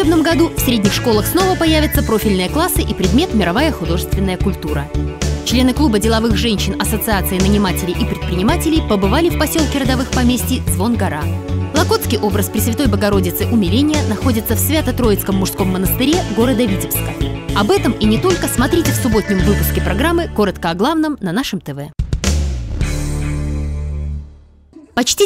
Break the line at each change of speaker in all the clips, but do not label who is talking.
учебном году в средних школах снова появятся профильные классы и предмет «Мировая художественная культура». Члены клуба деловых женщин Ассоциации нанимателей и предпринимателей побывали в поселке родовых поместий Звон-Гора. Локотский образ Пресвятой Богородицы Умиления находится в Свято-Троицком мужском монастыре города Витебска. Об этом и не только смотрите в субботнем выпуске программы «Коротко о главном» на нашем ТВ. Почти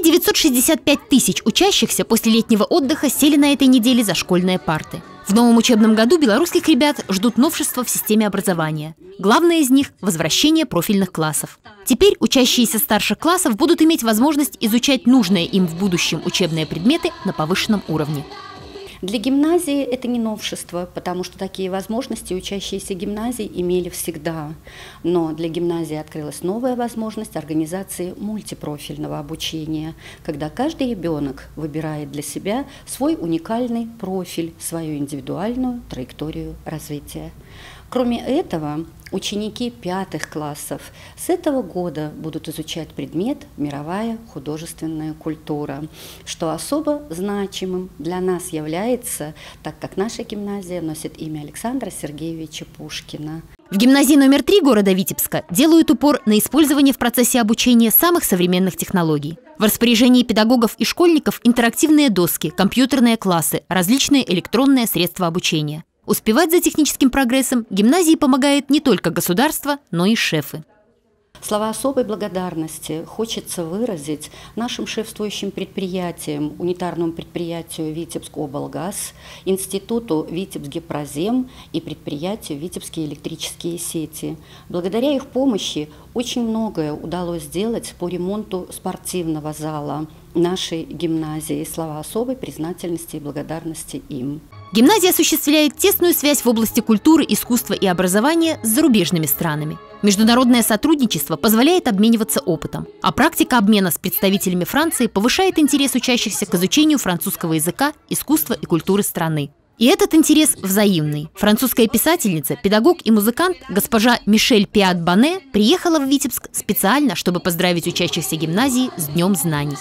965 тысяч учащихся после летнего отдыха сели на этой неделе за школьные парты. В новом учебном году белорусских ребят ждут новшества в системе образования. Главное из них – возвращение профильных классов. Теперь учащиеся старших классов будут иметь возможность изучать нужные им в будущем учебные предметы на повышенном уровне.
Для гимназии это не новшество, потому что такие возможности учащиеся гимназий имели всегда. Но для гимназии открылась новая возможность организации мультипрофильного обучения, когда каждый ребенок выбирает для себя свой уникальный профиль, свою индивидуальную траекторию развития. Кроме этого, ученики 5 классов с этого года будут изучать предмет «Мировая художественная культура», что особо значимым для нас является, так как наша гимназия носит имя Александра Сергеевича Пушкина.
В гимназии номер 3 города Витебска делают упор на использование в процессе обучения самых современных технологий. В распоряжении педагогов и школьников интерактивные доски, компьютерные классы, различные электронные средства обучения. Успевать за техническим прогрессом гимназии помогает не только государство, но и шефы.
Слова особой благодарности хочется выразить нашим шефствующим предприятиям, унитарному предприятию «Витебск-облгаз», институту «Витебсгепрозем» и предприятию «Витебские электрические сети». Благодаря их помощи очень многое удалось сделать по ремонту спортивного зала нашей гимназии. Слова особой признательности и благодарности им.
Гимназия осуществляет тесную связь в области культуры, искусства и образования с зарубежными странами. Международное сотрудничество позволяет обмениваться опытом, а практика обмена с представителями Франции повышает интерес учащихся к изучению французского языка, искусства и культуры страны. И этот интерес взаимный. Французская писательница, педагог и музыкант госпожа Мишель Пиат-Бане приехала в Витебск специально, чтобы поздравить учащихся гимназии с Днем знаний.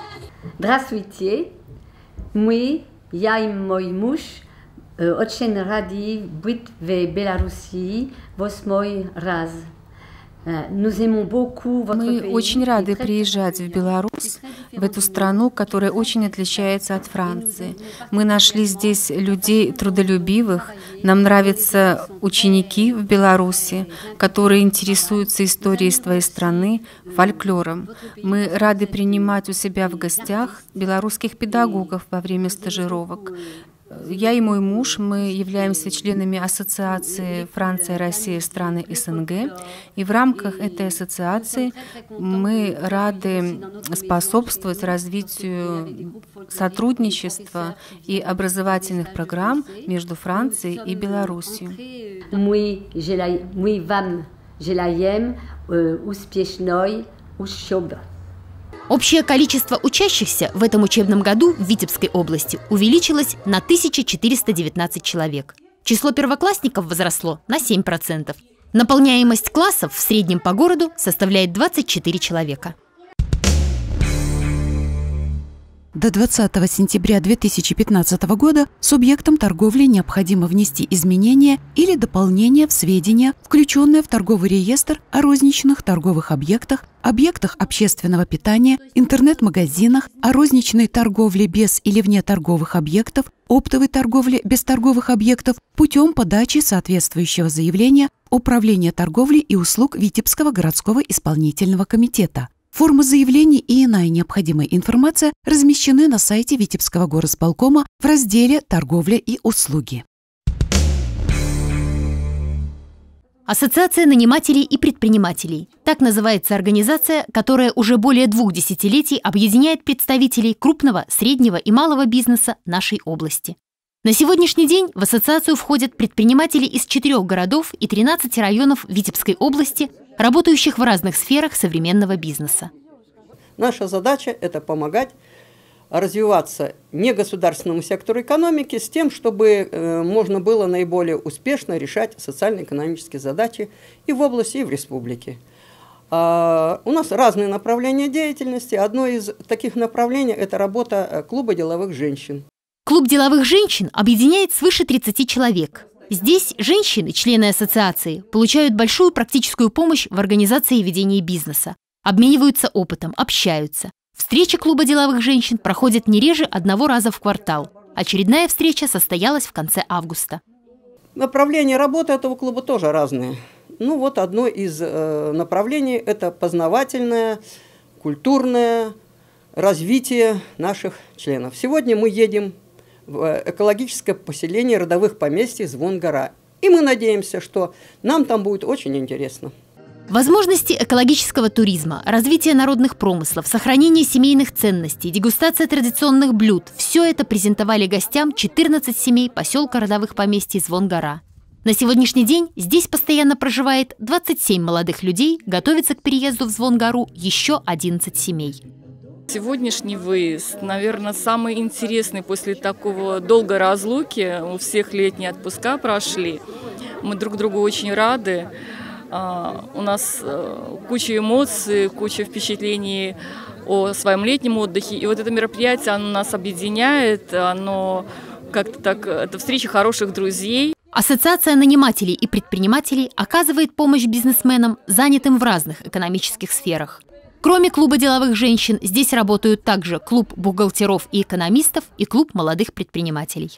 Здравствуйте! Я и мой муж очень рады быть в Беларуси 8-й раз. Мы
очень рады приезжать в Беларусь, в эту страну, которая очень отличается от Франции. Мы нашли здесь людей трудолюбивых. Нам нравятся ученики в Беларуси, которые интересуются историей своей страны, фольклором. Мы рады принимать у себя в гостях белорусских педагогов во время стажировок. Я и мой муж, мы являемся членами ассоциации «Франция, Россия, страны СНГ». И в рамках этой ассоциации мы рады способствовать развитию сотрудничества и образовательных программ между Францией и Беларусью.
Мы вам желаем успешной учебы.
Общее количество учащихся в этом учебном году в Витебской области увеличилось на 1419 человек. Число первоклассников возросло на 7%. Наполняемость классов в среднем по городу составляет 24 человека.
До 20 сентября 2015 года субъектам торговли необходимо внести изменения или дополнения в сведения, включенные в торговый реестр о розничных торговых объектах, объектах общественного питания, интернет-магазинах, о розничной торговле без или вне торговых объектов, оптовой торговле без торговых объектов путем подачи соответствующего заявления Управления торговли и услуг Витебского городского исполнительного комитета. Форма заявлений и иная необходимая информация размещены на сайте Витебского горосполкома в разделе «Торговля и услуги».
Ассоциация нанимателей и предпринимателей. Так называется организация, которая уже более 2 десятилетий объединяет представителей крупного, среднего и малого бизнеса нашей области. На сегодняшний день в ассоциацию входят предприниматели из 4 городов и 13 районов Витебской области, работающих в разных сферах современного бизнеса.
Наша задача – это помогать развиваться негосударственному сектору экономики с тем, чтобы можно было наиболее успешно решать социально-экономические задачи и в области, и в республике. У нас разные направления деятельности. Одно из таких направлений – это работа клуба деловых женщин.
Клуб деловых женщин объединяет свыше 30 человек. Здесь женщины, члены ассоциации, получают большую практическую помощь в организации и ведении бизнеса, обмениваются опытом, общаются. Встречи клуба деловых женщин проходят не реже 1 раза в квартал. Очередная встреча состоялась в конце августа.
Направления работы этого клуба тоже разные. Ну вот одно из направлений – это познавательное, культурное развитие наших членов. Сегодня мы едем в экологическое поселение родовых поместий Звон-Гора. И мы надеемся, что нам там будет очень интересно.
Возможности экологического туризма, развитие народных промыслов, сохранение семейных ценностей, дегустация традиционных блюд – все это презентовали гостям 14 семей поселка родовых поместий Звон-Гора. На сегодняшний день здесь постоянно проживает 27 молодых людей, готовится к переезду в Звон-Гору еще 11 семей.
Сегодняшний выезд, наверное, самый интересный после такого долгой разлуки. У всех летние отпуска прошли. Мы друг другу очень рады. У нас куча эмоций, куча впечатлений о своем летнем отдыхе. И вот это мероприятие, оно нас объединяет, оно как-то так, это встреча хороших друзей.
Ассоциация нанимателей и предпринимателей оказывает помощь бизнесменам, занятым в разных экономических сферах. Кроме клуба деловых женщин, здесь работают также клуб бухгалтеров и экономистов и клуб молодых предпринимателей.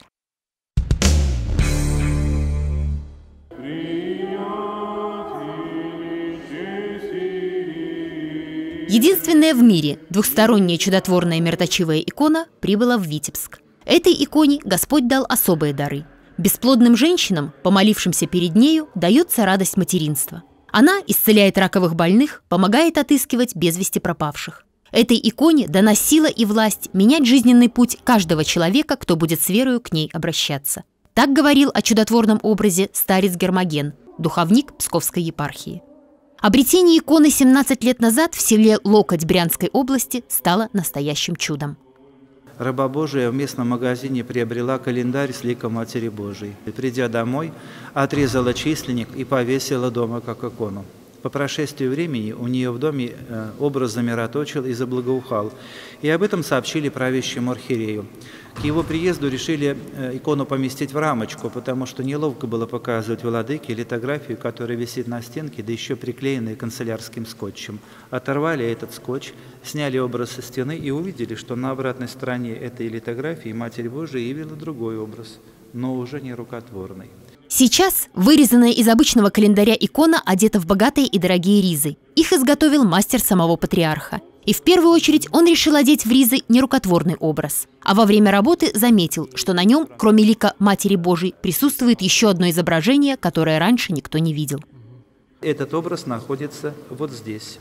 Единственная в мире двухсторонняя чудотворная мироточивая икона прибыла в Витебск. Этой иконе Господь дал особые дары. Бесплодным женщинам, помолившимся перед нею, дается радость материнства. Она исцеляет раковых больных, помогает отыскивать без вести пропавших. Этой иконе дана сила и власть менять жизненный путь каждого человека, кто будет с верою к ней обращаться. Так говорил о чудотворном образе старец Гермоген, духовник Псковской епархии. Обретение иконы 17 лет назад в селе Локоть Брянской области стало настоящим чудом.
Раба Божия в местном магазине приобрела календарь с ликом Матери Божией. Придя домой, отрезала численник и повесила дома как икону. По прошествии времени у нее в доме образ замироточил и заблагоухал. И об этом сообщили правящему архиерею. К его приезду решили икону поместить в рамочку, потому что неловко было показывать владыке литографию, которая висит на стенке, да еще приклеенная канцелярским скотчем. Оторвали этот скотч, сняли образ со стены и увидели, что на обратной стороне этой литографии Матерь Божия явила другой образ, но уже не рукотворный.
Сейчас вырезанная из обычного календаря икона одета в богатые и дорогие ризы. Их изготовил мастер самого патриарха. И в первую очередь он решил одеть в ризы нерукотворный образ. А во время работы заметил, что на нем, кроме лика Матери Божией, присутствует еще одно изображение, которое раньше никто не видел.
Этот образ находится вот здесь.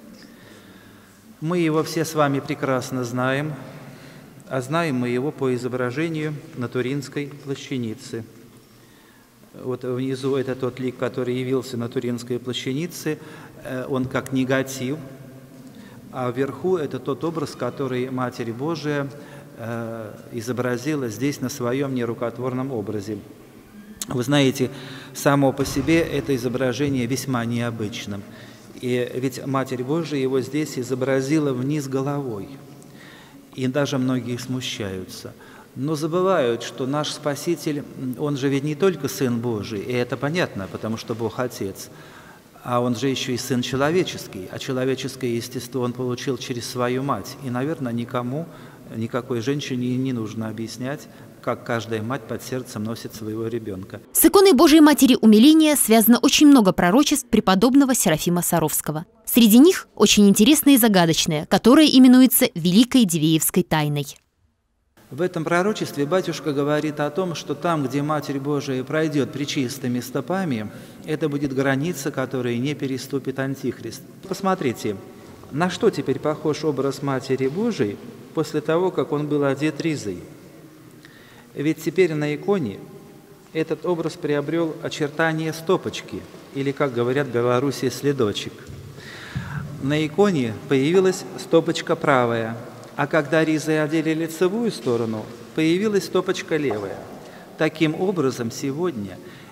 Мы его все с вами прекрасно знаем, а знаем мы его по изображению на Туринской плащанице. Вот внизу это тот лик, который явился на Туринской плащанице, он как негатив, а вверху это тот образ, который Матерь Божия изобразила здесь на своем нерукотворном образе. Вы знаете, само по себе это изображение весьма необычным. И ведь Матерь Божия его здесь изобразила вниз головой. И даже многие смущаются. Но забывают, что наш Спаситель, Он же ведь не только Сын Божий, и это понятно, потому что Бог Отец, а Он же еще и Сын человеческий, а человеческое естество Он получил через свою мать. И, наверное, никакой женщине не нужно объяснять, как каждая мать под сердцем носит своего ребенка.
С иконой Божией Матери Умиления связано очень много пророчеств преподобного Серафима Саровского. Среди них очень интересное и загадочное, которое именуется Великой Дивеевской тайной.
В этом пророчестве батюшка говорит о том, что там, где Матерь Божия пройдет пречистыми стопами, это будет граница, которую не переступит Антихрист. Посмотрите, на что теперь похож образ Матери Божией после того, как он был одет ризой? Ведь теперь на иконе этот образ приобрел очертания стопочки, или, как говорят в Беларуси, следочек. На иконе появилась стопочка правая, а когда ризой одели лицевую сторону, появилась стопочка левая. Таким образом, сегодня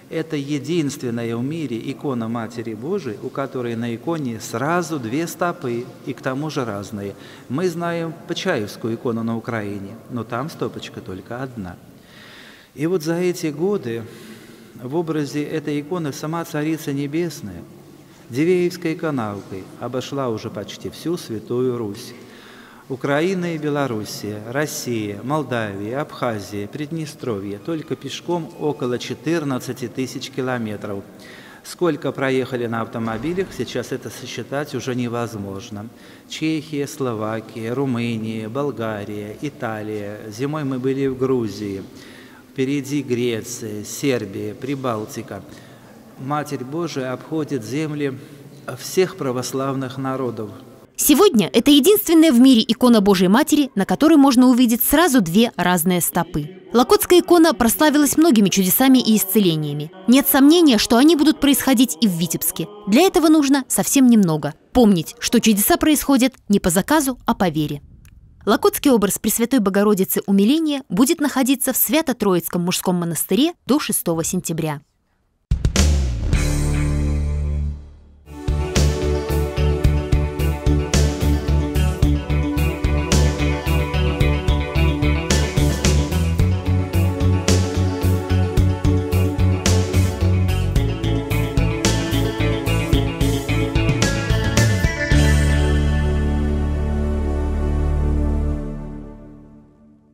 Это единственная в мире икона Матери Божией, у которой на иконе сразу 2 стопы, и к тому же разные. Мы знаем Почаевскую икону на Украине, но там стопочка только одна. И вот за эти годы в образе этой иконы сама Царица Небесная Дивеевской канавкой обошла уже почти всю Святую Русь. Украина и Белоруссия, Россия, Молдавия, Абхазия, Приднестровье только пешком около 14 тысяч километров. Сколько проехали на автомобилях, сейчас это сосчитать уже невозможно. Чехия, Словакия, Румыния, Болгария, Италия. Зимой мы были в Грузии. Впереди Греция, Сербия, Прибалтика. Матерь Божия обходит земли всех православных народов.
Сегодня это единственная в мире икона Божией Матери, на которой можно увидеть сразу 2 разные стопы. Локотская икона прославилась многими чудесами и исцелениями. Нет сомнения, что они будут происходить и в Витебске. Для этого нужно совсем немного. Помнить, что чудеса происходят не по заказу, а по вере. Локотский образ Пресвятой Богородицы Умиления будет находиться в Свято-Троицком мужском монастыре до 6 сентября.